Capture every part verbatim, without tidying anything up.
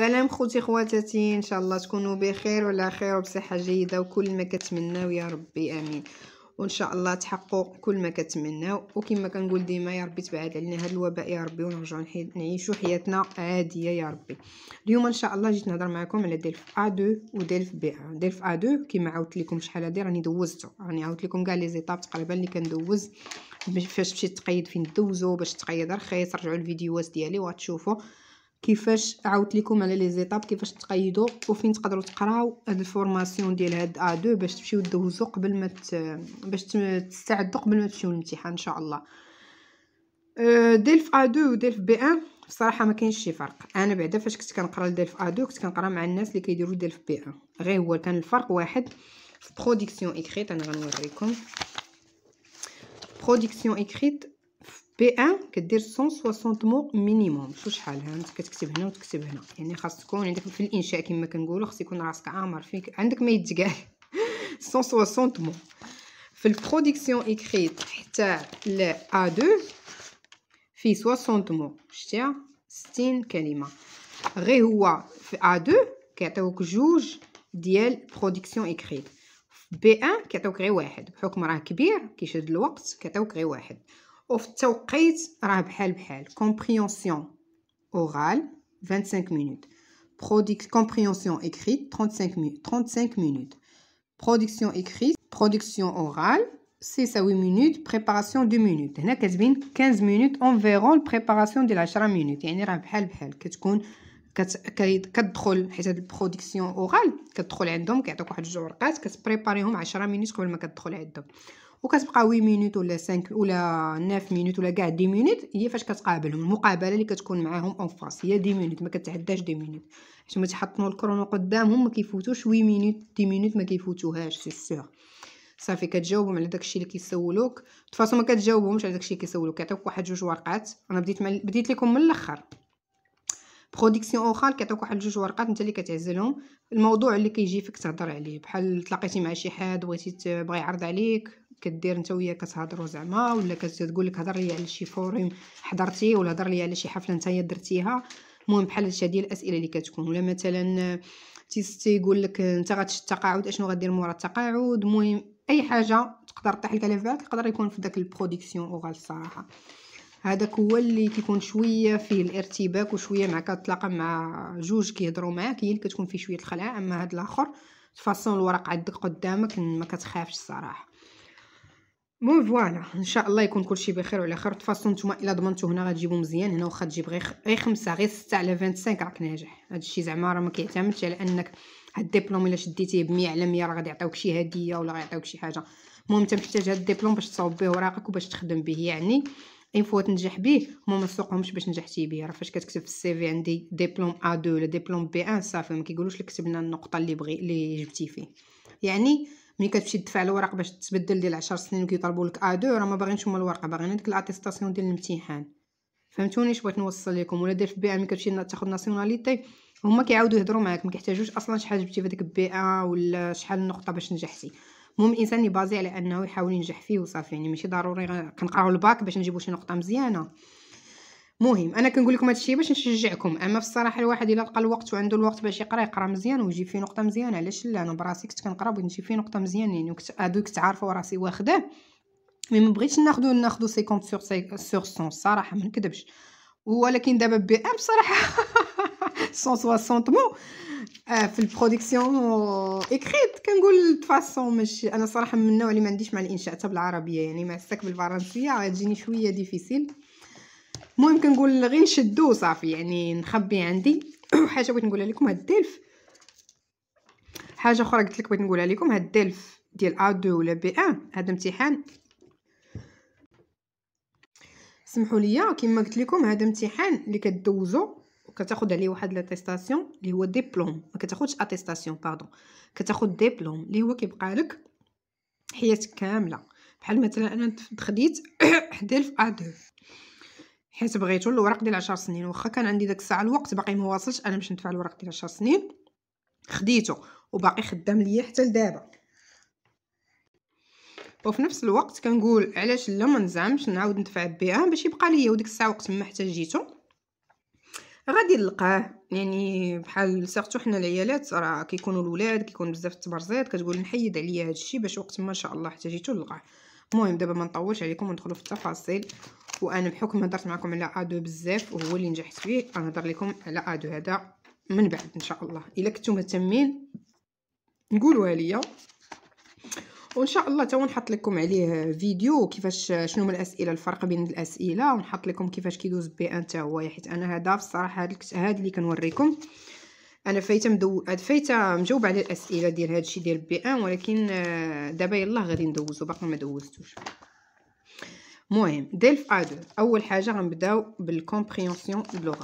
سلام خوتي خواتاتي، ان شاء الله تكونوا بخير وعلى خير وبصحه جيده وكل ما كتمناو يا ربي امين. وان شاء الله تحققوا كل ما كتمناو، وكما كنقول ديما يا ربي تبعد علينا هذا الوباء يا ربي ونرجعوا نعيشوا حياتنا عاديه يا ربي. اليوم ان شاء الله جيت نهضر معكم على ديلف ا اثنين وديلف بي واحد. ديلف ا اثنين كما عاودت لكم شحال هادي راني دوزته، راني عاودت لكم كاع لي زيطاب تقريبا اللي كندوز فاش مشيت تقيد فين دوزو باش تقيد رخيص. رجعوا الفيديوهات ديالي وغتشوفوا كيفاش عاودت لكم على لي زيطاب كيفاش تقيدوا وفين تقدروا تقراو هاد الفورماسيون ديال هاد ا اثنين باش تمشيو دوزو قبل ما ت... باش تستعدوا قبل ما تمشيو للامتحان ان شاء الله. ديلف ا اثنين وديلف بي واحد بصراحه ما كاينش شي فرق. انا بعدا فاش كنت كنقرا لديلف ا اثنين كنت كنقرا مع الناس اللي كيديروا ديلف بي واحد، غير هو كان الفرق واحد في برودكسيون ايكريت. انا غنوريكم برودكسيون ايكريت بي واحد كدير مية وستين مو مينيموم. شو شحال ها انت كتكتب هنا وتكتب هنا، يعني خاص تكون عندك في الانشاء كما كنقولوا خاص يكون راسك عامر فيك عندك ما يتقال مية وستين مو. في البرودكسيون ايكريت حتى ل ا اثنين في ستين مو، شتيها ستين كلمه. غير هو في ا اثنين كيعطيوك جوج ديال برودكسيون ايكريت، بي واحد كيعطيوك غير واحد بحكم راه كبير كيشد الوقت كيعطيوك غير واحد. وفي التوقيت راه بحال بحال كومبريونسيون اورال خمسة وعشرين مينوت، برودكت كومبريونسيون ايكريت خمسة وثلاثين مينوت، برودكسيون ايكريت برودكسيون اورال ستة مينوت، بريباراسيون اثنين مينوت. هنا كتبين خمسطاش مينوت انفيرون البريباراسيون ديال عشرة مينوت، يعني راه بحال بحال كتكون كت... كتدخل حيت هاد البرودكسيون اورال كتدخل عندهم كيعطيوك واحد جوج ورقات كتبريباريهم عشرة مينوت قبل ما كتدخل عندهم، وكتبقى ثمانية مينوت ولا خمسة ولا تسعة مينوت ولا كاع عشرة مينوت هي فاش كتقابلهم. المقابله اللي كتكون معاهم اون فاس هي عشرة مينوت، ما كتعداش عشرة مينوت حيت ما تحطوا الكرونو قدامهم ما كيفوتوش ثمانية مينوت عشرة مينوت ما كيفوتوهاش سي سور. صافي كتجاوبهم على داكشي اللي كيسولوك، تفاصيل ما كتجاوبهمش على داكشي اللي كيسولوك، كيعطيوك واحد جوج ورقات. انا بديت مع... بديت لكم من الاخر. برودكسيون اورال كيعطيوك واحد جوج ورقات انت اللي كتعزلهم الموضوع اللي كيجي فيك تهضر عليه، بحال تلاقيتي مع شي حد بغيتي تبغي يعرض عليك كدير انت وياه كتهضروا زعما، ولا كتقول لك هضر لي على شي فورم حضرتي ولا هضر لي على شي حفله نتايا درتيها. المهم بحال هادشي ديال الاسئله اللي كتكون، ولا مثلا تيقول لك انت غتشد التقاعد اشنو غدير مورا التقاعد. المهم اي حاجه تقدر طيح لك على بالك يقدر يكون في داك البرودكسيون اورال. الصراحه هذاك هو اللي كيكون شويه فيه الارتباك وشويه مع كتلاقى مع جوج كيهضروا معاك هي اللي كتكون فيه شويه الخلع. اما هاد الاخر فاصون الورق عندك قدامك ما كتخافش الصراحه. مو فوالا ان شاء الله يكون كلشي بخير وعلى خير. فاصون نتوما الا ضمنتو هنا غتجيبو مزيان، هنا واخا تجيب غير غير خمسة غير ستة على خمسة وعشرين راك ناجح. هادشي زعما راه ما كيعتمدش على انك هاد الدبلوم الا شديتيه ب مية على مية راه غادي يعطيوك شي هديه ولا غيعطيوك شي حاجه. المهم انت محتاج هاد الدبلوم باش تصاوب به وراقك وباش تخدم به، يعني اين فوا تنجح به هما ما سوقهمش باش نجحتي به. راه فاش كتكتب في السي في عندي دبلوم ا اثنين ولا دبلوم بي واحد صافي ما كيقولوش لك كتب لنا النقطه اللي بغي اللي جبتي فيه. يعني ملي كتمشي تدفع الورق باش تبدل ديال عشر سنين وكيطلبوا لك ا اثنين راه ما باغينش هما الورقه، باغيين ديك الاتيستاسيون ديال الامتحان. فهمتوني اش بغيت نوصل لكم؟ ولا دير في بي واحد ملي كتمشي تاخذ ناسيوناليتي هما كيعاودوا يهضروا معاك، ما كيحتاجوش اصلا شحال جبتي في داك بي واحد ولا شحال النقطه باش نجحتي. المهم الانسان يبازي على انه يحاول ينجح فيه وصافي، يعني ماشي ضروري كنقراو الباك باش نجيبو شي نقطه مزيانه. مهم انا كنقول لكم هادشي باش نشجعكم، اما في الصراحه الواحد الا لقى الوقت وعنده الوقت باش يقرا يقرا مزيان ويجيب فيه نقطه مزيانه. علاش لا؟ انا براسي كنت كنقرا بغيت نجيب فيه نقطه مزيان يعني، وكنت ادو كنت عارفه راسي واخداه مي ما بغيتش ناخذو ناخذو خمسين سور سور مية الصراحه ما نكذبش. ولكن دابا بي ام بصراحه مية وستين مو آه في البرودكسيون ايكريت كنقول فاصون ماشي. انا صراحه من النوع اللي ما عنديش مع الانشاء حتى بالعربيه، يعني مع السك بالفرنسيه غتجيني شويه ديفيسيل. المهم كنقول غير نشدو صافي يعني نخبي عندي. حاجه بغيت نقولها لكم، هاد الدلف حاجه اخرى قلت لك بغيت نقولها لكم، هاد الدلف ديال ا اثنين ولا بي واحد هذا امتحان سمحوا لي كما قلت لكم هذا امتحان اللي كدوزو وكتاخذ عليه واحد لاتيستاسيون اللي هو ديبلوم، ما كتاخذش اتيستاسيون باردون، كتاخذ ديبلوم اللي هو كيبقى لك حياتك كامله. بحال مثلا انا خديت دلف ا اثنين حيت بغيتو الورق ديال عشر سنين، واخا كان عندي داك الساعه الوقت باقي ما واصلش انا باش ندفع الورق ديال عشر سنين، خديته وباقي خدام ليا حتى لدابا. وفي نفس الوقت كنقول علاش لا ما نزعمش نعاود ندفع بها باش يبقى ليا وديك الساعه وقت ما احتاجيته غادي نلقاه، يعني بحال سيرتو حنا العيالات راه كيكونوا الولاد كيكون بزاف التبرزيط، كتقول نحيد عليا هذا الشيء باش وقت ما ان شاء الله احتاجيتو نلقاه. المهم دابا ما نطولش عليكم وندخلوا في التفاصيل. وانا بحكم هضرت معكم على ا اثنين بزاف وهو اللي نجحت فيه، غنهضر لكم على ا اثنين هذا من بعد ان شاء الله. الا كنتم مهتمين نقولوها ليا، وان شاء الله تا نحط لكم عليه فيديو كيفاش شنو من الاسئله، الفرق بين الاسئله، ونحط لكم كيفاش كيدوز بي ان تا هو. حيت انا هذا بصراحه هذا هذا اللي كنوريكم انا فايته مدو فايته مجاوبه على الاسئله ديال هذا الشيء ديال بي ان، ولكن دابا يلاه غادي ندوزو، باقي ما دوزتوش. المهم ديلف ا اثنين، اول حاجه غنبداو بالكومبريهنسيون لوغال.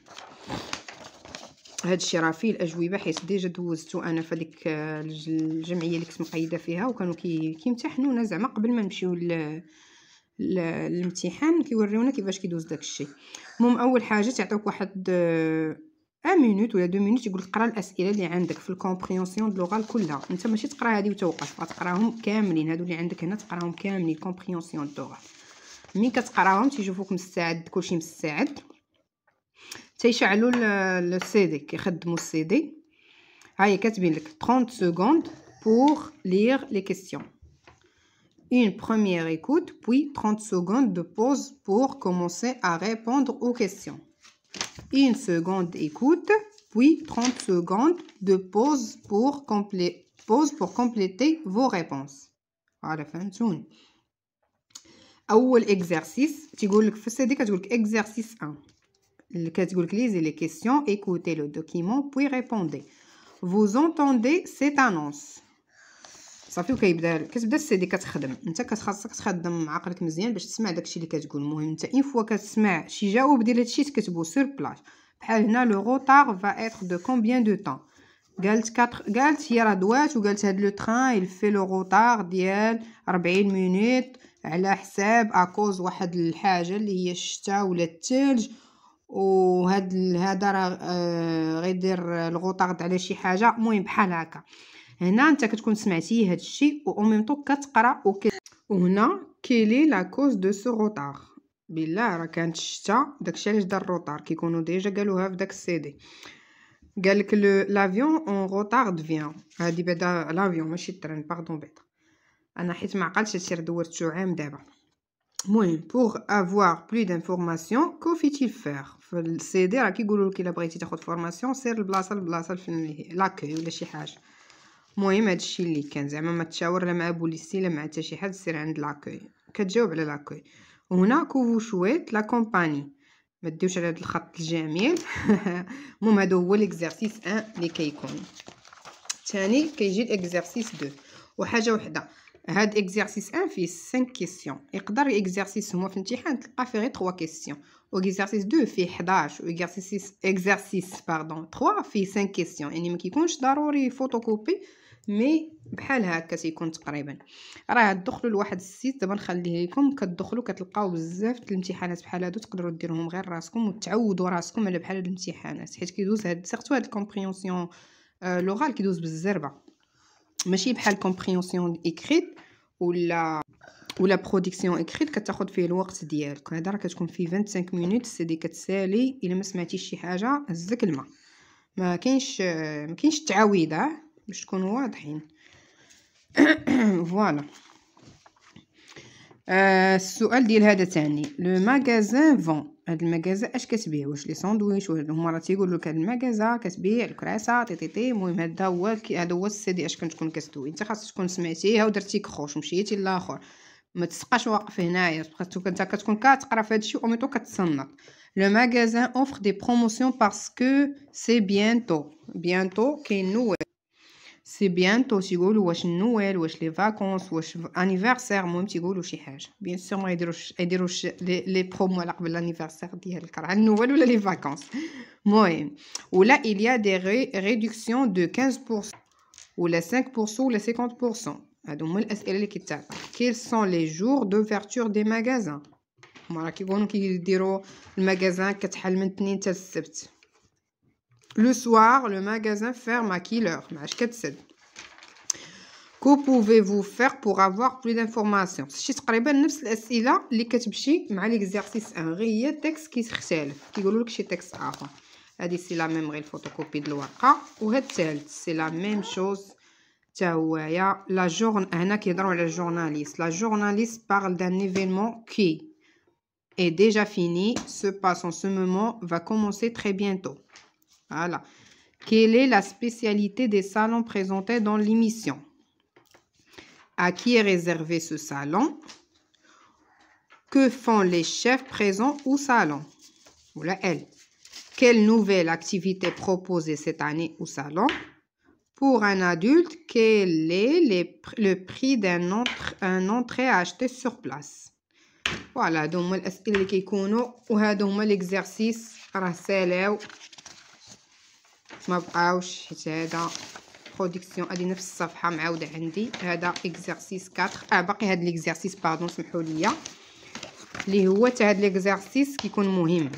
هاد الشيء راه فيه الاجوبه حيت ديجا دوزتو انا في ديك الجمعيه اللي كنت مقيده فيها، وكانوا كي كيمتحنونا زعما قبل ما نمشيو للامتحان كيوريونا كيفاش كيدوز داك الشيء. المهم اول حاجه تعطيوك واحد واحد مينوت ولا دو مينوت، يقول لك قرا الاسئله اللي عندك في الكومبريهنسيون لوغال كلها. انت ماشي تقرا هذه وتوقف، غتقراهم كاملين هادو اللي عندك هنا، تقراهم كاملين كومبريهنسيون لوغال. ملي كتقراهم تيشوفوك مستعد، كلشي مستعد، تيشعلوا السي دي، كيخدموا السي دي. هاهي كاتبين لك trente secondes pour lire les questions, une première écoute puis trente secondes de pause pour commencer à répondre aux questions, une seconde écoute puis trente secondes de pause pour compléter pause pour compléter vos réponses. voilà فهمتوني. اول exercice تيقول لك في السي دي، كتقول لك exercice واحد، اللي كتقول لك lisez les questions, écoutez le document puis répondez. vous entendez cette annonce. صافي وكيبدا كتبدا السي دي كتخدم. انت كتخصك تخدم عقلك مزيان باش تسمع داكشي اللي كتقول. المهم انت اين فوا كتسمع شي جواب ديال هادشي تكتبو سور بلاص. بحال هنا لو روتار فا اتر دو كومبيان دو طون. قالت كاتر قالت هي راه دوات وقالت هاد لو تران يل في لو روتار ديال أربعين مينوت على حساب اكوز واحد الحاجه اللي هي الشتا ولا الثلج، وهاد هذا راه غيدير الغوطارد على شي حاجه. المهم بحال هكا. هنا انت كتكون سمعتي هاد الشيء و اون ميم طون كتقرا. وهنا كيلي لا كوز دو سو روتار، بالله راه كانت الشتا داكشي علاش دار الروتار، كيكونوا ديجا قالوها في داك السي دي. قالك لافيون اون روتارد فيان، هادي بعدا لافيون ماشي التران، باردون بعدا انا حيت ما عقلتش هادشي راه دوزتو عام دابا. المهم بوغ افوار بلو دانفورماسيون كو فيتيل فير، في السي دي راه كيقولوا لك الا بغيتي تاخذ فورماسيون سير لبلاصه لبلاصه في لاكوي ولا شي حاجه. المهم هادشي اللي كان زعما ما تشاور لا مع بوليسي لا مع حتى شي حد، سير عند لاكوي كتجاوب على لاكوي. وهنا كوفو شويت لا كومباني، ما ديوش على هاد الخط الجميل. المهم هذا هو ليكزارسيس واحد اللي كيكون. ثاني كيجي الاكزارسيس اثنين. وحاجه وحده، هاد اكزارسيس واحد فيه خمسة كيسيون. يقدر اكزارسيس هما في الامتحان تلقى فيه غير ثلاثة كيسيون، و اكزارسيس اثنين فيه حداش، و اكزارسيس اكزارسيس باردون ثلاثة فيه خمسة كيسيون. يعني ما كيكونش ضروري فوتوكوبي، مي بحال هكا تيكون تقريبا. راه تدخلوا لواحد السيت دابا نخليه لكم، كتدخلوا كتلقاو بزاف الامتحانات بحال هادو، تقدروا ديروهم غير راسكم وتعودوا راسكم على بحال هاد الامتحانات، حيت كيدوز هاد سيرتو هاد الكومبريهنسيون لوغال كيدوز بالزربه، ماشي بحال كومبريهنسيون ايكريت ولا ولا برودكسيون ايكريت كتاخذ فيه الوقت ديالك. هذا راه كتكون فيه خمسة وعشرين مينوت سي دي كتسالي. الا ما سمعتيش شي حاجه هزك الماء، ما كاينش ما كاينش التعويضه باش تكونوا واضحين. فوالا. آه السؤال ديال هذا ثاني، لو ماغازان فون، هاد الماغازا اش كتبيع؟ واش لي ساندويش؟ واش هما راه تيقولوا لك هاد الماغازا كتبيع الكراسه تي تي تي. المهم هذا هو هذا هو السي دي اش كنتكون كتدوي. انت خاصك تكون سمعتيها ودرتي كروش مشيتي لاخر، ما تسقاش واقف هنايا، خاصك انت كتكون كتقرا في هادشي او ميتو كتصنت. لو ماغازان اوفر دي بروموسيون باسكو سي بيانتو. بيانتو كاين نوال، سي بيانتو تيقولوا واش النوال واش لي فاكونس واش انيفرسير. المهم تيقولوا شي حاجه. بيان سور ما يديروش يديروش لي لي برومو على قبل الانيفرسير ديالك راه النوال ولا لي فاكونس. المهم ولا il y a des réductions de quinze pour cent ولا خمسة بالمية ولا خمسين بالمية. هادو هما الاسئله اللي كيتعطى. quels sont les jours d'ouverture des magasins؟ هما راه كيقولوا كيديروا المغازان كتحل من الاثنين حتى السبت. لو سوار لو ماغازان فيرم ا كيلور، ماعاش كتسد. كو بوفيفو فير بور افوار بلو دانفورماسيون. شي تقريبا نفس الاسئله اللي كتمشي مع ليكزارسيس واحد، غير هي التكست كيختلف، كيقولوا لك شي تكست اخر. هادي سي لا ميم غير الفوتوكوبي د الورقه، وهاد الثالث سي لا ميم شوز تا هويا. لا جورن هنا كيهضروا على الجورناليست. لا جورناليست parle d'un événement qui est déjà fini, se passe en ce moment, va commencer très bientôt. Voilà. Quelle est la spécialité des salons présentés dans l'émission? À qui est réservé ce salon? Que font les chefs présents au salon? Voilà elle. Quelle nouvelle activité proposée cette année au salon? Pour un adulte, quel est les, le prix d'un entre, un entrée à acheter sur place? Voilà, هادو هما الأسئلة اللي كيكونوا، وهادو هما ليكزارسيس راه سالاو ما بقاوش، حيت هذا برودكسيون هادي نفس الصفحة معاودة عندي. هذا اكزارسيس أربعة. اه باقي هاد ليكزارسيس باردون سمحوا لي، اللي هو تا هاد ليكزارسيس كيكون مهم.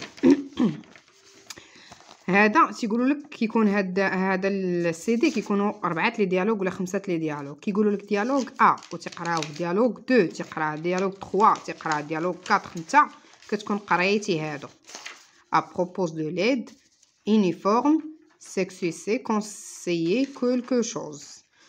هذا تيقولوا لك كيكون هاد هذا السي دي كيكونوا اربعه لي ديالوج ولا خمسه لي ديالوج. كيقولوا لك ديالوج ا وتقراو ديالوج اثنين تقرا ديالوج ثلاثة تقرا ديالوج أربعة. انت كتكون قريتي هادو. ا بروبوز دو ليد يونيفورم سكسيسي كونسيي كلكو شوز.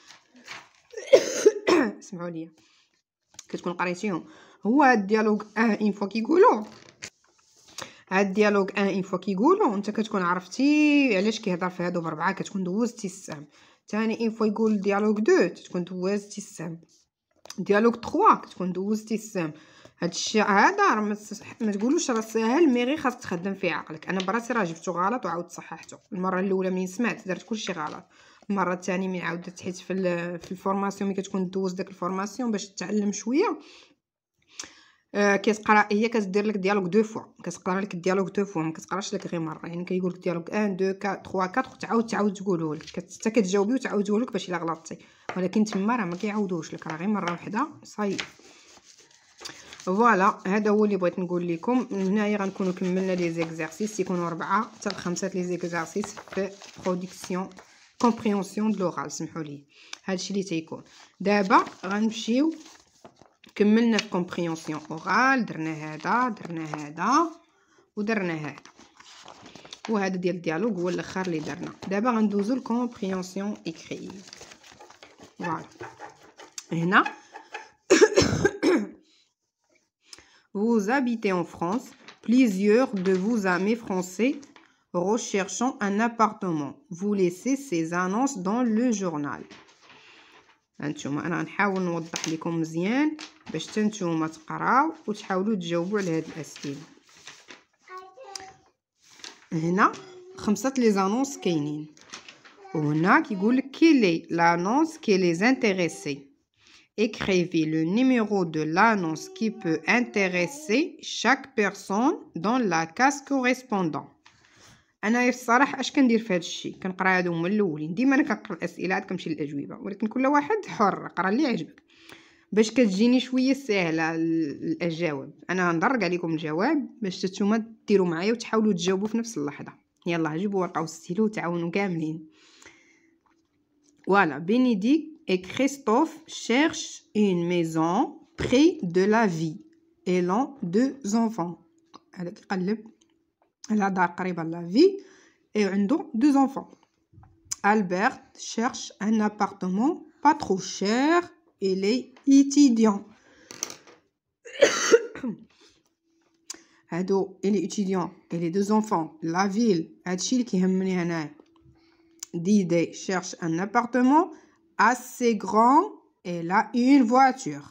اسمعوا لي كتكون قريتيهم. هو هاد الديالوج اه اون فوا كيقولوا هاد الديالوج ان اون فوا كيقولوا انت كتكون عرفتي علاش كيهضر في هادو بربعه، كتكون دوزتي السهم. ثاني اون فوا يقول ديالوج اثنين تكون دوزتي السهم. ديالوج ثلاثة كتكون دوزتي السهم. هاد الشيء هذا راه ما تقولوش راه ساهل، مي غير خاصك تخدم فيه عقلك. انا براسي راه جبتو غلط وعاودت صححته. المره الاولى من سمعت درت كلشي غلط، المره الثانيه من عاودت حيت في في الفورماسيون ملي كتكون دوز داك الفورماسيون باش تتعلم شويه. آه كتقرا هي كتدير لك ديالوج دو فوا، كتقرا لك الديالوج دو فوا، ما كتقراش لك غير مره. يعني كيقول لك ديالوج واحد اثنين ثلاثة أربعة وتعاود تعاود تقولوا لك حتى كتجاوبي وتعاودوا لك باش الا غلطتي، ولكن تما راه ما كيعاودوش لك، راه غير مره واحده صاي. فوالا هذا هو اللي بغيت نقول لكم. هنايا غنكونوا كملنا لي زيكزارسيس، يكونوا اربعه حتى خمسه لي زيكزارسيس في برودكسيون كومبريهنسيون د لوغال. سمحوا لي هادشي اللي تيكون. دابا غنمشيو كملنا في كومبريهنسيون اورال، درنا هذا درنا هذا ودرنا هذا، وهذا ديال الديالوج هو الاخر اللي درنا. دابا غندوزو لكومبريهنسيون ايكري. فوالا هنا vous habitez en France, plusieurs de vos amis français recherchant un appartement, vous laissez ces annonces dans le journal. هانتوما انا غنحاول نوضح لكم مزيان باش حتى نتوما تقراو وتحاولوا تجاوبوا على هاد الاسئله. هنا خمسه لي زانونس كاينين، وهنا كيقول لك كيلي لانونس كي لي انتريسي. Écrivez le numéro de l'annonce qui peut intéresser chaque personne dans la case correspondant. انا الصراحه اش كندير في هذا الشيء؟ كنقرا هادو هما الاولين. ديما انا كنقرا الاسئله عاد كنمشي للاجوبه، ولكن كل واحد حر قرا اللي عجبك باش كتجيني شويه سهله الاجاوب. انا غندرج عليكم الجواب باش نتوما ديروا معايا وتحاولوا تجاوبوا في نفس اللحظه. يلا جيبوا ورقه وستيلو وتعاونوا كاملين. Voilà, Bénédicte et Christophe cherchent une maison près de la vie et l'ont deux enfants. هذا كيقلب على دار قريبه لا في et عنده deux enfants. Albert cherche un appartement pas trop cher et les étudiants. هادو les étudiants et les deux enfants. La ville هادشي اللي كيهمني هنايا. Didier cherche un appartement assez grand et elle a une voiture.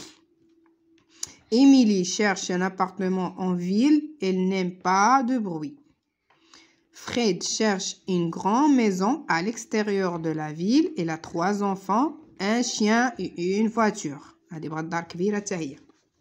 Émilie cherche un appartement en ville, elle n'aime pas de bruit. Fred cherche une grande maison à l'extérieur de la ville, elle a trois enfants, un chien et une voiture. هذه بغات دار كبيرة حتى هي،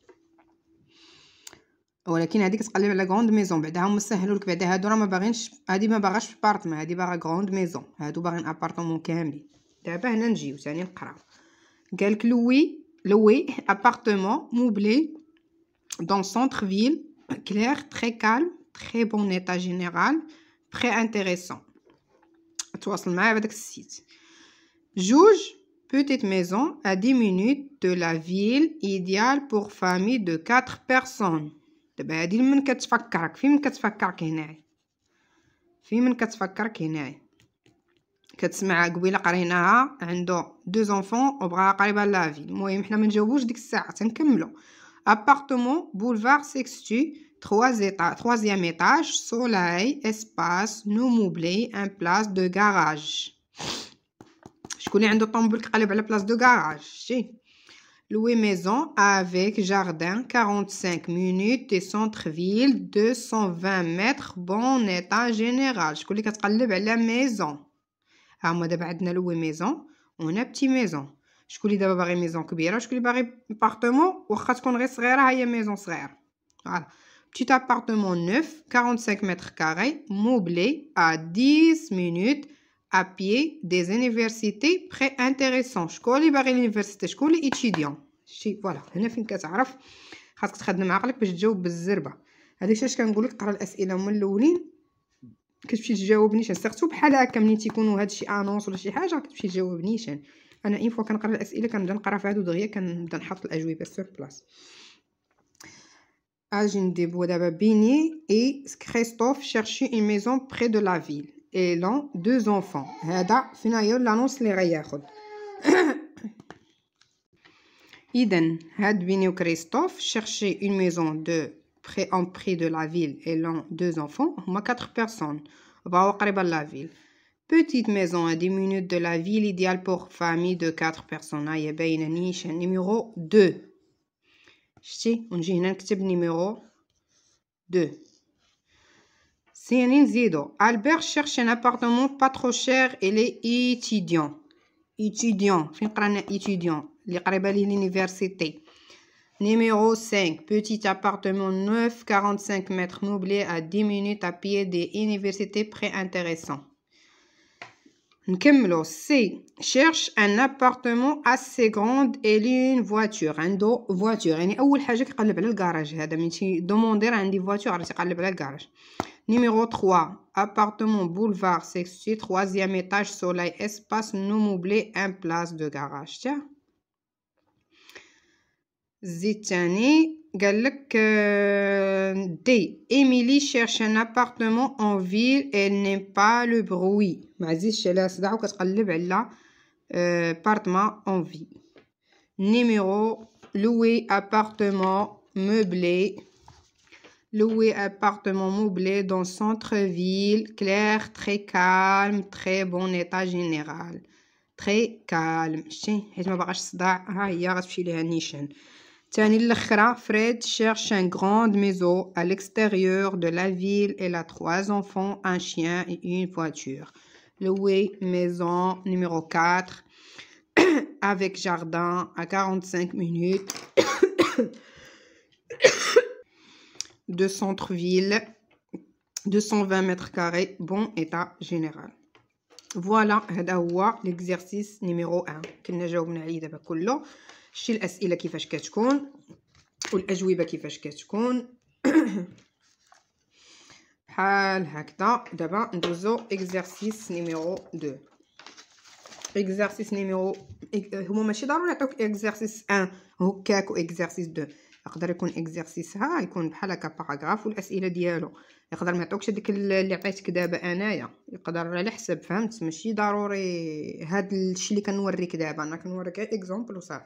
ولكن هذيك تقلب على غروند ميزون. بعدا هما سهلوا لك، بعدا هادو راه ما باغينش، هادي ما باغاش بارتمان، هادي باغا غروند ميزون، هادو باغيين ابارطمون كاملين. دابا هنا نجيو ثاني نقراو. قالك لوي لوي ابارطمون موبلي دون سونتر فيل كلير تري كالم تري بون ايتا جينيرال تري انتريسون. تواصل معايا بهذاك السيت. جوج Petite maison à dix minutes de la ville, idéale pour famille de quatre personnes. دابا هادي من كتفكرك في من كتفكرك هنايا في من كتفكرك هنايا كتسمع قبيله قريناها عنده دو زونفون وبغا قريبه لافيل. المهم حنا ما نجاوبوش ديك الساعه تنكملوا. appartement boulevard Sextu trois étages troisième étage soleil espace non meublé un place de garage. شكون اللي عنده طوموبيل كقلب على بلاص دو غاراج شتي louer maison avec jardin quarante-cinq minutes de centre-ville deux cent vingt mètres bon état général. شكون اللي كتقلب على ميزون ها هما دابا عندنا louer maison وهنا بتي ميزون. شكون اللي دابا باغي ميزون كبيره وشكون اللي باغي ابارتمون واخا تكون غير صغيره هي ميزون صغيره. فوالا petit appartement neuf quarante-cinq mètres carrés meublé à dix minutes à pied des universités très intéressant. شكون اللي باغي اليونيفرسيتي شكون اللي étudiant شتي. فوالا هنا فين كتعرف خاصك تخدم عقلك باش تجاوب بالزربه. هذاك اش كنقول لك قرا الاسئله هما الاولين كتمشي تجاوب نيشان سيرتو بحال هكا ملي تيكونوا هادشي انونس ولا شي حاجه كتمشي تجاوب نيشان. انا اين فوا كنقرا الاسئله كنبدا نقرا في هادو دغيا كنبدا نحط الاجوبه سور بلاص. اجي نديبو دابا بيني اي كريستوف شيرشي اون ميزون بري دو لا فيل اي لون دو زونفون. هذا فين هي لانونس اللي غياخد. إذن هاد بيني و كريستوف شيرشي اون ميزون دو بري اون بري دو لا فيل اي لون دو زونفون هما quatre بيرسون بغاو قريبه لا فيل. Petite maison à dix minutes de la ville, idéale pour famille de quatre personnes. هي باينه نيشان نيميرو deux. شتي ونجي هنا نكتب نيميرو deux. ثاني نزيدو Albert cherche un appartement pas trop cher et les étudiants. étudiant فين قرانا étudiant اللي قريبه ليه l'université. Numéro cinq, petit appartement neuf, quarante-cinq mètres meublé à dix minutes à pied des universités très intéressant. نكملو سي cherche un appartement assez grand et une voiture. عنده voiture يعني اول حاجه كيقلب على الكراج. هذا من شي دوموندير عندي voiture راه تيقلب على الكراج. Numéro trois, appartement boulevard Sextu troisième étage soleil espace non meublé un place de garage. تا زيد تاني قالك دي إيميلي cherche un appartement en ville elle n'aime pas le bruit. ما عزيزش عليها صداع وكتقلب على appartement en ville. Numéro louer appartement meublé louer appartement meublé dans centre-ville clair très calme très bon état général. très calme شتي حيت ما باغاش صداع ها هي غتمشي ليها نيشان. تاني الاخرى Fred cherche une grande maison à l'extérieur de la ville et a trois enfants un chien et une voiture. Louer maison numéro quatre avec jardin à quarante-cinq minutes de centre-ville deux cent vingt mètres carrés bon état général. فوالا هذا هو l'exercice numéro un. كنا جاوبنا عليه دابا كله. شتي الاسئله كيفاش كتكون والاجوبه كيفاش كتكون بحال هكذا. دابا ندوزو exercice numéro deux. exercice numéro هما ماشي ضروري نعطيوك exercice un هكاك و exercice deux. يقدر يكون exercice ها يكون بحال هكا باراغراف والاسئله ديالو. يقدر ما يعطوكش ديك اللي عطيتك دابا انايا. يقدر على حسب فهمت ماشي ضروري هاد الشيء اللي كنوريك دابا. انا كنوريك غير اكزامبل وصافي.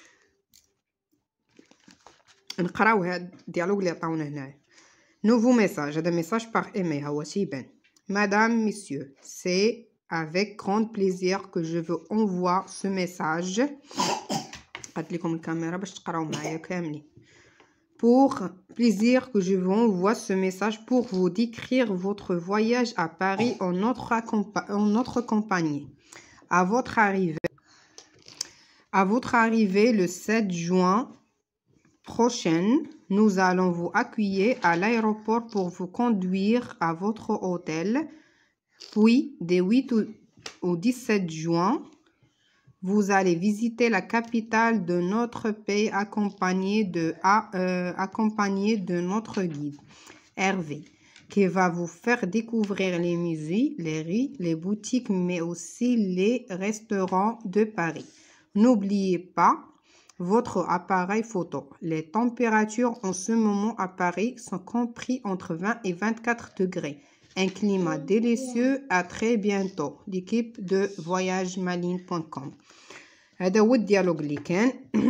نقراو هاد الديالوغ اللي عطاونا هنايا. نوفو ميساج. هذا ميساج باغ ايميل ها هو تيبان. مدام مسيو سي avec grand plaisir que je veux envoyer ce message. قلت لكم الكاميرا باش تقراو معايا كاملين. Pour plaisir que je vous envoie ce message pour vous décrire votre voyage à Paris en notre, en notre compagnie. À votre arrivée, à votre arrivée le sept juin prochain, nous allons vous accueillir à l'aéroport pour vous conduire à votre hôtel. Puis, des huit au dix-sept juin, vous allez visiter la capitale de notre pays accompagné de, euh, accompagné de notre guide, Hervé, qui va vous faire découvrir les musées, les rues, les boutiques, mais aussi les restaurants de Paris. N'oubliez pas votre appareil photo. Les températures en ce moment à Paris sont comprises entre vingt et vingt-quatre degrés. Un climat délicieux. À très bientôt. L'équipe de voyage malines point com. هذا هو الديالوج اللي كان.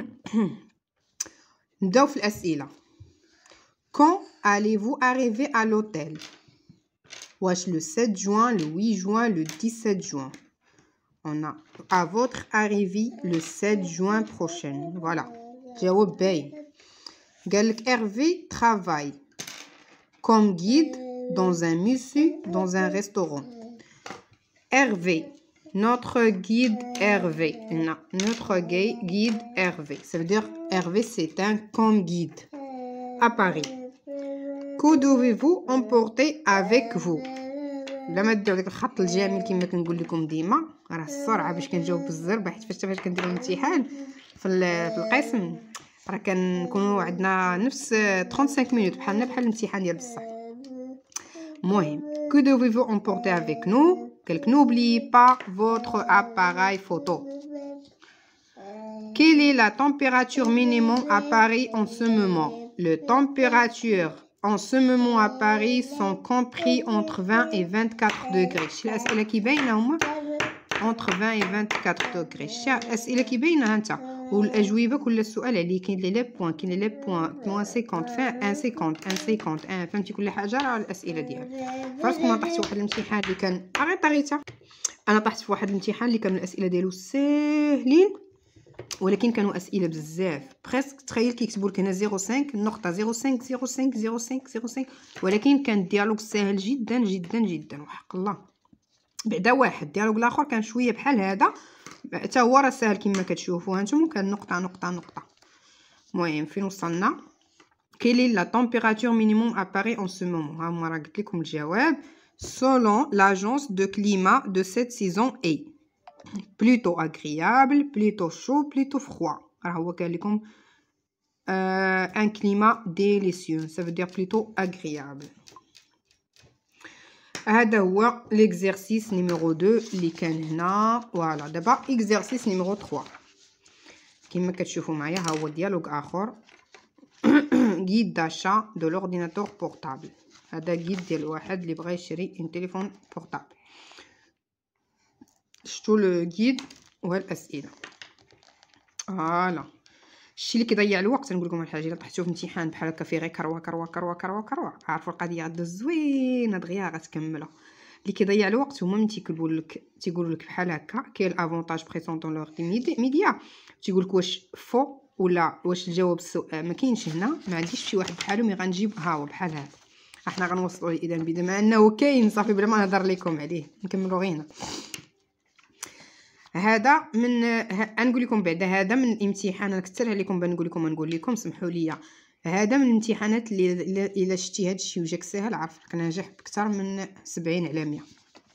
نبداو في الأسئلة. Quand allez-vous arriver à l'hôtel? Wesh, le sept juin, le huit juin, le dix-sept juin. On a à votre arrivée le sept juin prochain. Voilà. جواب باين. قال لك Hervé travaille comme guide dans un musée, dans un restaurant. Hervé. Notre guide Hervé. Non, notre guide Hervé. Ça veut dire Hervé, c'est un comme guide à Paris. Que devez-vous emporter avec vous? لما ديروا داك الخط الجميل كما كنقول لكم ديما راه السرعه باش كنجاوب بالزربه، حيت فاش فاش كنديروا الامتحان في القسم راه كنكونوا عندنا نفس خمسة وثلاثين مينوت بحالنا بحال الامتحان ديال بصح. المهم que devez-vous emporter avec nous؟ قالك n'oubliez pas votre appareil photo. Quelle est la température minimum à Paris en ce moment? Le température en ce moment à Paris sont compris entre vingt et vingt-quatre degrés. شي الأسئلة كيباينة هما entre vingt et vingt-quatre degrés. شي الأسئلة كيباينة ها انت، والأجوبة كل السؤال عليه كاين لي لي بوين كاين لي لي بوين بوين خمسين فين واحد خمسين واحد خمسين فهمتي كل حاجة راه الأسئلة ديالها. فراسكم أنا طحت في واحد الامتحان اللي كان أغيط أغيتا أنا طحت في واحد الامتحان اللي كانوا الأسئلة ديالو ساهلين ولكن كانوا اسئله بزاف بريسك تخيل كيكتبوا لك هنا صفر خمسة نقطه صفر خمسة صفر خمسة صفر خمسة صفر خمسة ولكن كان الديالوج سهل جدا جدا جدا وحق الله. بعدا واحد الديالوج الاخر كان شويه بحال هذا حتى هو راه سهل كما كتشوفوا هانتوما كان نقطه نقطه نقطه. المهم فين وصلنا؟ Quelle est la température minimum à Paris en ce moment? ها هما راه قلت لكم الجواب. Selon l'agence de climat de cette saison est plutôt agréable, plutôt chaud, plutôt froid. Alors, on va comme euh, un climat délicieux. Ça veut dire plutôt agréable. هذا هو l'exercice numéro deux اللي كان هنا. Voilà. دابا exercice numéro trois. كما كتشوفوا معايا ها هو ديالوج آخر. guide d'achat de l'ordinateur portable. هذا guide ديال واحد اللي بغى يشري un téléphone portable. شفتوا لو غيد والاسئله. فوالا الشيء اللي كيضيع الوقت نقول لكم الحاجه الا طحتوا في امتحان بحال هكا فيه غير كروه كروه كروه كروه كروه عارفوا القضيه غدوز زوينه دغيا غتكملها. اللي كيضيع الوقت هما من تيقولوا لك تيقولوا لك بحال هكا كاين الافونتاج بريسونطون لوغ دي ميديا تيقول لك واش فو ولا واش الجواب السؤال ما كاينش هنا ما عنديش شي واحد بحالو مي غنجيب ها هو بحال هذا. احنا غنوصلوا اذا بما انه كاين صافي بلا ما نهضر لكم عليه نكملوا غير هنا. هذا من نقول لكم بعدا هذا من الامتحان انا كثرها لكم بنقول لكم نقول لكم سمحوا لي هذا من الامتحانات اللي الا شتي هذا الشيء وجاك ساهل عارف راك ناجح بكثر من سبعين على مية.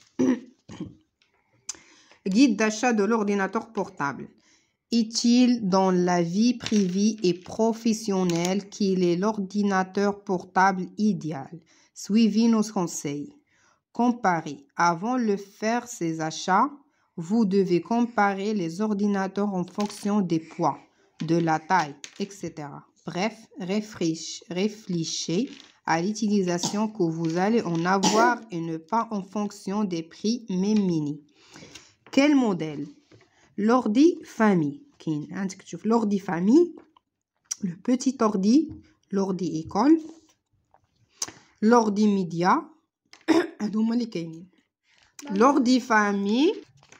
Guide d'achat de l'ordinateur portable. Utile dans la vie privée et professionnelle qu'il est l'ordinateur portable idéal. Suivez nos conseils. Comparez. Avant de faire ses achats, vous devez comparer les ordinateurs en fonction des poids, de la taille, et cetera. Bref, réfléchissez à l'utilisation que vous allez en avoir et ne pas en fonction des prix mais mini. Quel modèle? L'ordi famille. L'ordi famille, le petit ordi, l'ordi école, l'ordi média, l'ordi famille.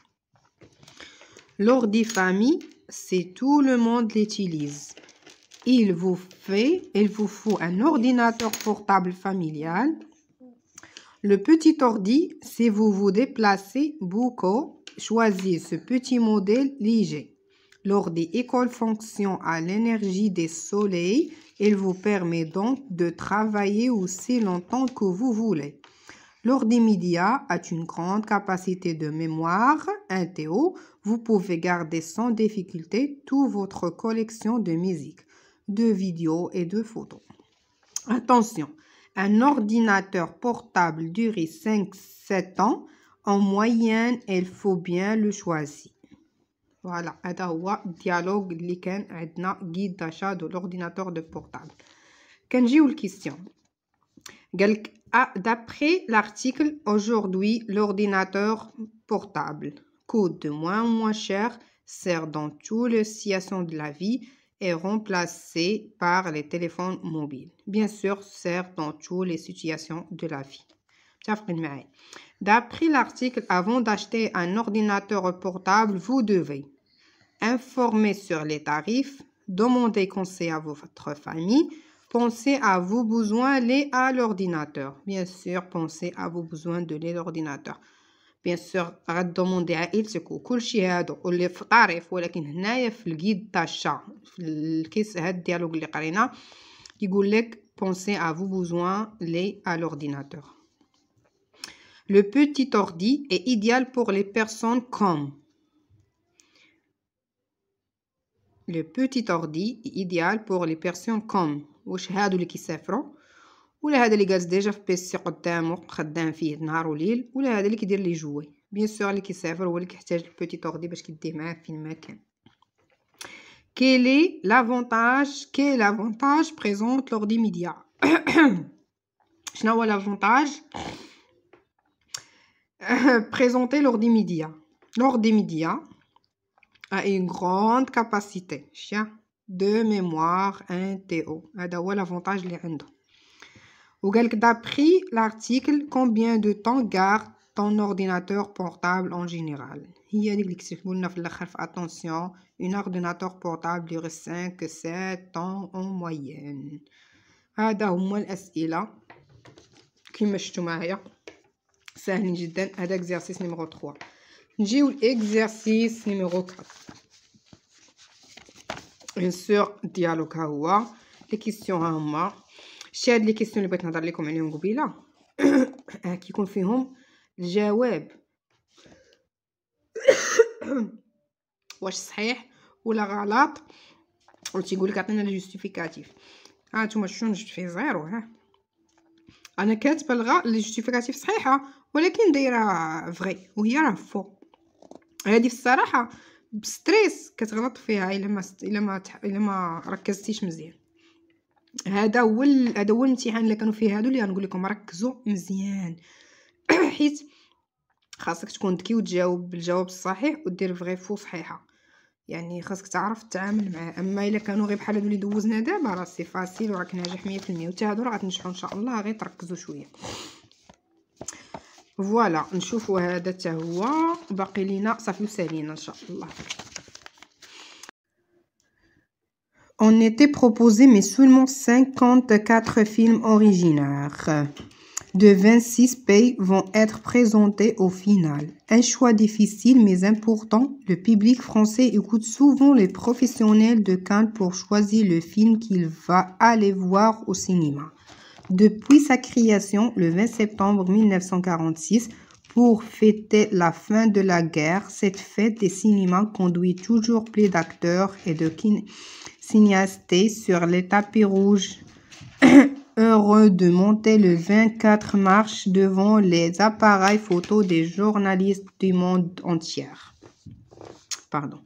L'ordi famille, c'est tout le monde l'utilise. Il vous fait, il vous faut un ordinateur portable familial. Le petit ordi, si vous vous déplacez beaucoup, choisissez ce petit modèle léger. L'ordi école fonctionne à l'énergie des soleils. Il vous permet donc de travailler aussi longtemps que vous voulez. L'ordi média a une grande capacité de mémoire, un T O. Vous pouvez garder sans difficulté toute votre collection de musique, de vidéos et de photos. Attention, un ordinateur portable dure cinq à sept ans. En moyenne, il faut bien le choisir. فوالا هذا هو الديالوج اللي كان عندنا guide d'achat de l'ordinateur de portable. كنجيو الكيستيون قالك d'après l'article aujourd'hui l'ordinateur portable coûte de moins en moins cher, sert dans toutes les situations de la vie est remplacé par les téléphones mobiles. Bien sûr, sert dans toutes les situations de la vie. D'après l'article, avant d'acheter un ordinateur portable, vous devez informer sur les tarifs, demander conseil à votre famille, penser à vos besoins liés à l'ordinateur. Bien sûr, pensez à vos besoins de l'ordinateur. Bien sûr, غتدوموندي عائلتك وكلشي هادو واللي في طريف، ولكن هنايا في الجيد داشا في الكيس هاد الديالوج اللي قرينا يقول لك pensez à vos besoins liés à l'ordinateur. Le petit ordi est idéal pour les personnes comme Le petit ordi est idéal pour les personnes comme واش هادو اللي كيسافروا، ولا هذا اللي جالس ديجا في بيسي قدامه خدام فيه نهار وليل، ولا هذا اللي كيدير لي جوي. بيان سور اللي كيسافر هو اللي كيحتاج البيتي اوردي باش كيديه معاه فين ما كان. Quel est l'avantage Quel avantage présente l'ordi média شنو هو l'avantage présenter l'ordi média L'ordi média a une grande capacité de mémoire un T O. هذا هو l'avantage اللي عنده. وقالك d'après l'article combien de temps garde ton ordinateur portable en général. هي هذيك اللي كتبوا لنا في الاخر في attention un ordinateur portable dure cinq à sept ans en moyenne. هذا هما الاسئله كما شفتوا معايا ساهلين جدا. هذا exercice numéro trois. نجيو l'exercice numéro quatre. bien sûr dialogue ها هو لي كيسيون ها هما. شتي هاد لي كيسيون اللي بغيت نهضر لكم عليهم قبيله كيكون فيهم الجواب واش صحيح ولا غلط، وتيقول لك عطينا لي جوستيفيكاتيف. ها نتوما شنو نجد فيه زيرو. ها انا كاتبه الغا لي جوستيفيكاتيف صحيحه ولكن دايره فغي وهي راه فو. هذه في الصراحه بستريس كتغلط فيها الا ما الا ما الا ما ركزتيش مزيان. هذا هو هذا هو الامتحان اللي كانوا فيه هادو اللي غنقول لكم ركزوا مزيان حيت خاصك تكون ذكي وتجاوب بالجواب الصحيح ودير فغي فو صحيحه. يعني خاصك تعرف تتعامل معاه. اما الا كانوا غير بحال هادو اللي دوزنا دابا راه سي فاسيل وراك ناجح مية في المية، وتا هادو راه غتنجحوا ان شاء الله. غير تركزوا شويه. فوالا نشوفوا هذا حتى هو باقي لينا صافي وسالينا ان شاء الله. On était proposé mais seulement cinquante-quatre films originaires de vingt-six pays vont être présentés au final. Un choix difficile mais important. Le public français écoute souvent les professionnels de Cannes pour choisir le film qu'il va aller voir au cinéma. Depuis sa création le vingt septembre mille neuf cent quarante-six, pour fêter la fin de la guerre, cette fête des cinémas conduit toujours plus d'acteurs et de cinéastes sur les tapis rouges, heureux de monter le vingt-quatre mars devant les appareils photo des journalistes du monde entier. Pardon.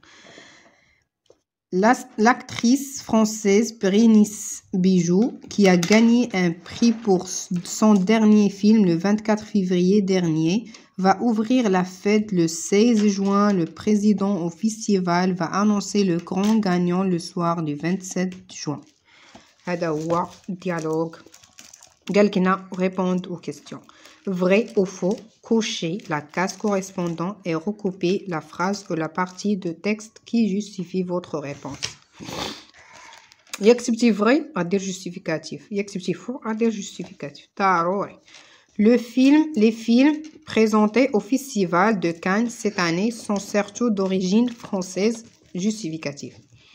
L'actrice française Bérénice Bejo, qui a gagné un prix pour son dernier film le vingt-quatre février dernier, va ouvrir la fête le seize juin. Le président au festival va annoncer le grand gagnant le soir du vingt-sept juin. هذا هو dialogue. قالك هنا répondre aux questions. Vrai ou faux, cochez la case correspondante et recopiez la phrase ou la partie de texte qui justifie votre réponse. يا كتبتي vrai غدير justificatif، يا كتبتي faux غدير justificatif ضروري. Le film, les films présentés au festival de Cannes cette année sont surtout d'origine française. Justificatif.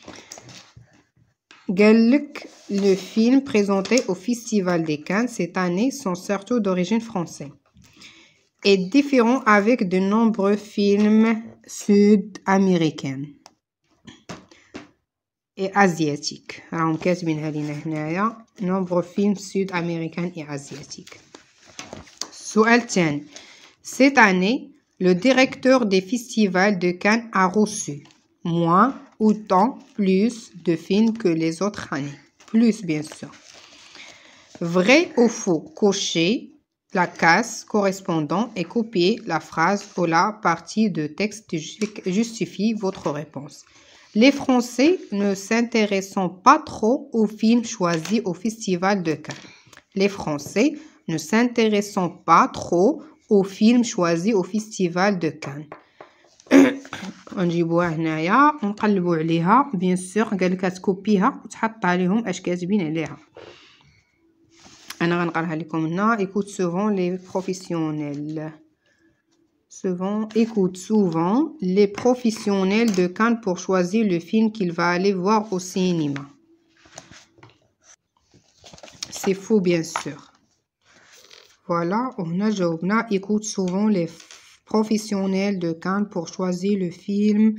قالك le film présenté au festival de Cannes cette année sont surtout d'origine française. Est différent avec de nombreux films sud-américains et asiatiques. راهم كاتبينها لينا هنايا nombreux films sud-américains et asiatiques. السؤال الثاني. Cette année, le directeur des festivals de Cannes a reçu moins, autant, plus de films que les autres années. Plus, bien sûr. Vrai ou faux, cochez la case correspondant et copiez la phrase ou la partie de texte justifie votre réponse. Les Français ne s'intéressent pas trop aux films choisis au Festival de Cannes. Les Français ne s'intéressent pas trop aux films choisis au Festival de Cannes. نجيبوها هنايا ونقلبوا عليها بيان سور قال لك تكوبيها وتحط عليهم اش كاتبين عليها. انا غنقراها لكم هنا. écoute souvent les professionnels souvent écoute souvent les professionnels de Cannes pour choisir le film qu'il va aller voir au cinéma. C'est faux bien sûr. Voilà, on a جاوبنا écoute souvent les professionnels de Cannes pour choisir le film.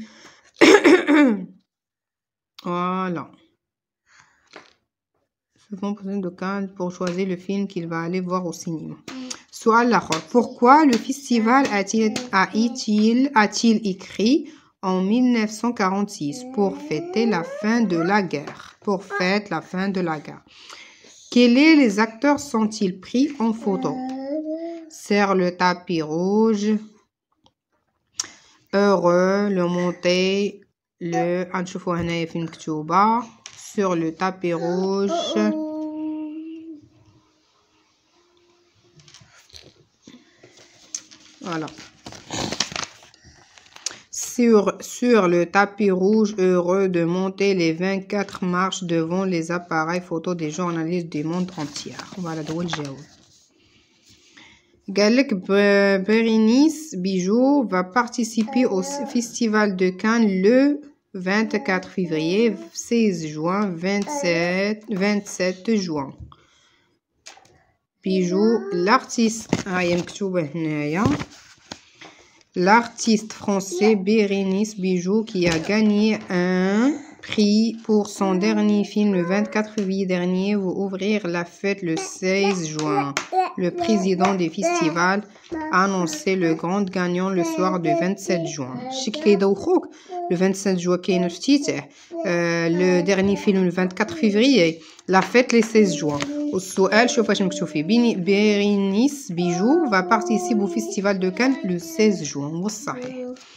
Voilà. Souvent professionnels de Cannes pour choisir le film qu'il va aller voir au cinéma. سؤال الآخر. Pourquoi le festival a-t-il a-t-il a-t-il écrit en mille neuf cent quarante-six pour fêter la fin de la guerre? Pour fêter la fin de la guerre. Quels les acteurs sont-ils pris en photo? Sur le tapis rouge. Heureux, le monté, le غنشوفوا هنايا فين مكتوبة sur le tapis rouge. Voilà. Sur, sur le tapis rouge, heureux de monter les vingt-quatre marches devant les appareils photo des journalistes du monde entier. Voilà, ده هو الجواب. قال لك Bérénice Bijoux va participer au festival de Cannes le vingt-quatre février, seize juin, vingt-sept, vingt-sept juin. Bijoux, l'artiste هاهي مكتوبة هنايا. L'artiste français Bérénice Bijoux qui a gagné un prix pour son dernier film le vingt-quatre février dernier va ouvrir la fête le seize juin. Le président du festival a annoncé le grand gagnant le soir du vingt-sept juin. Le vingt-sept juin كاين الافتتاح. Le dernier film le vingt-quatre février. La fête le seize juin. والسؤال شوف واش مكتوب فيه. Bérénice Bijoux va participer au festival de Cannes le seize juin. والصحيح.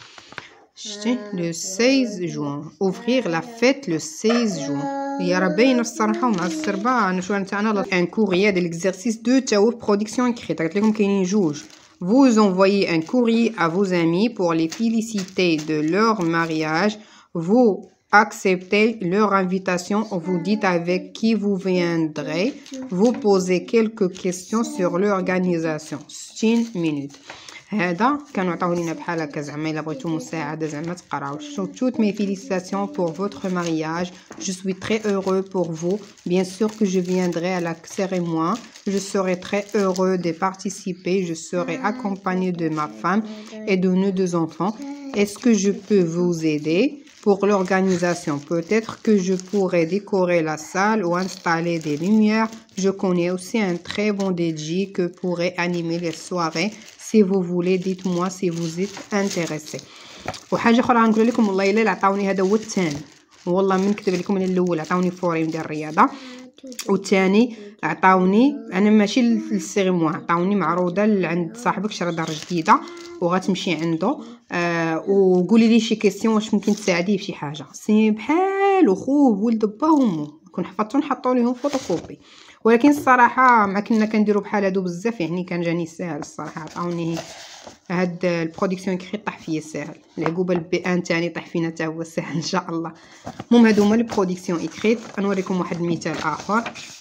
Le seize juin. Ouvrir la fête le seize juin. يا راه باينه الصراحه ومع السربه انا شو نتاعنا ان courrier de l'exercice deux تاو production écrite. قلت لكم كاينين جوج. Vous envoyez un courrier à vos amis pour les féliciter de leur mariage. Vous acceptez leur invitation. Vous dites avec qui vous viendrez. Vous posez quelques questions sur l'organisation. ستين minutes. هذا كانوا عطاو لينا بحال هكا زعما الا بغيتو مساعده زعما تقراو. Toutes mes félicitations pour votre mariage. Je suis très heureux pour vous. Bien sûr que je viendrai à la cérémonie. Je serai très heureux de participer. Je serai accompagné de ma femme et de nos deux enfants. Est-ce que je peux vous aider pour l'organisation? Peut-être que je pourrais décorer la salle ou installer des lumières. Je connais aussi un très bon D J que pourrait animer les soirées. Si vous voulez, dites-moi si vous êtes intéressé. وحاجه اخرى غنقول لكم والله الا عطاوني هذا هو الثاني. والله من كتب لكم انا الاول عطاوني فوري ديال الرياضه والثاني عطاوني انا ماشي للسيريمون عطاوني معروضه عند صاحبك شرا دار جديده وغتمشي عنده آه وقولي لي شي كيسيون واش ممكن تساعديه في شي حاجه. سي بحال خوه ولد با وامو كون حفظتو نحطو ليهم فوتوكوبي. ولكن الصراحه ما كنا كنديروا بحال هادو بزاف يعني كان جاني ساهل الصراحه. عطاوني هاد البرودكسيون كري طاح فيا ساهل. العقوبه البي ان تاني طاح فينا حتى هو ساهل ان شاء الله. المهم هادو هما البرودكسيون اكريت. غنوريكم واحد المثال اخر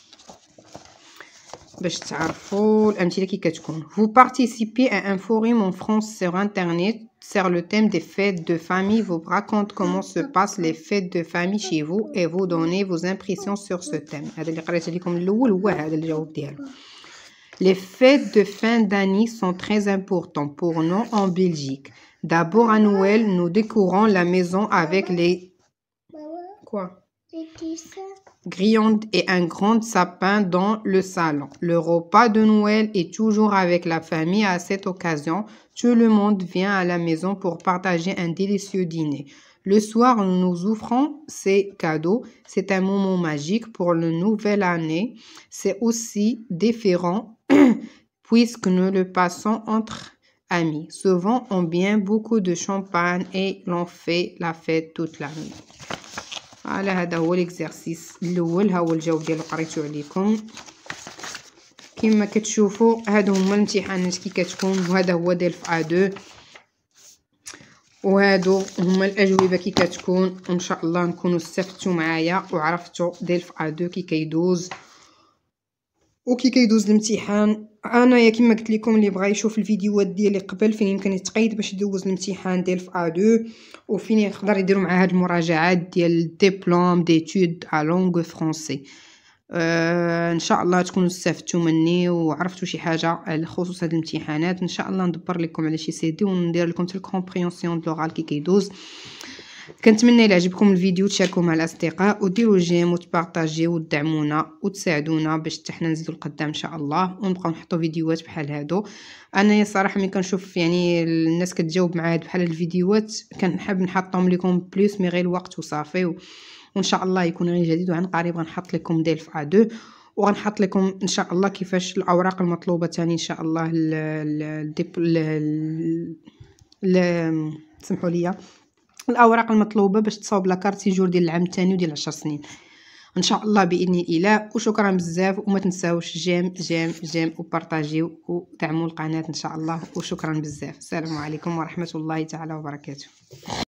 باش تعرفوا الامثله كي كتكون. Vous participez à un forum en France sur internet sur le thème des fêtes de famille. Vous raconte comment se passent les fêtes de famille chez vous et vous donnez vos impressions sur ce thème. هذا اللي قريت لكم الاول هو هذا الجواب ديالو. Les fêtes de fin d'année sont très importantes pour nous en Belgique. D'abord à Noël, nous décorons la maison avec les quoi Guirlande et un grand sapin dans le salon. Le repas de Noël est toujours avec la famille. À cette occasion, tout le monde vient à la maison pour partager un délicieux dîner. Le soir, nous offrons ces cadeaux. C'est un moment magique pour la nouvelle année. C'est aussi différent puisque nous le passons entre amis. Souvent, on boit beaucoup de champagne et l'on fait la fête toute la nuit. على هذا هو الاكزرسيس الاول. ها هو الجواب ديالو قريتو عليكم كما كتشوفوا. هادو هما الامتحانات كي كتكون، وهذا هو ديال فا اثنين، وهادو هما الاجوبه كي كتكون. وان شاء الله نكونوا استفدتوا معايا وعرفتوا ديال فا اثنين كي كيدوز وكي كيدوز الامتحان. انايا كما قلت لكم اللي بغى يشوف الفيديوهات ديالي قبل فين يمكن يتقيد باش يدوز الامتحان ديال فا اثنين، وفين يقدر يديروا مع هاد المراجعات ديال ديبلوم ديتود ا لونغ فرونسي. أه ان شاء الله تكونوا استفدتوا مني وعرفتوا شي حاجه على خصوص هاد الامتحانات. ان شاء الله ندبر لكم على شي سيدي وندير لكم حتى الكومبريونسيون د لوغال كي كيدوز. كنتمنى الى عجبكم الفيديو تشاركوه مع الاصدقاء وديروا جيم وتبارطاجيو وتدعمونا وتساعدونا باش حتى حنا نزيدو لقدام ان شاء الله، ونبقاو نحطوا فيديوهات بحال هادو. انا صراحه ملي كنشوف يعني الناس كتجاوب معايا بحال الفيديوهات كنحب نحطهم لكم بليس مي غير الوقت وصافي و... وان شاء الله يكون غير جديد. وعن قريب غنحط لكم ديال فا اثنين، وغنحط لكم ان شاء الله كيفاش الاوراق المطلوبه ثاني ان شاء الله ل ل ل سمحوا لي الاوراق المطلوبه باش تصاوب لاكارت سيجور ديال العام الثاني وديال عشر سنين ان شاء الله باذن الاله. وشكرا بزاف، وما تنساوش جيم جيم جيم وبارطاجيو ودعموا القناه ان شاء الله. وشكرا بزاف. السلام عليكم ورحمه الله تعالى وبركاته.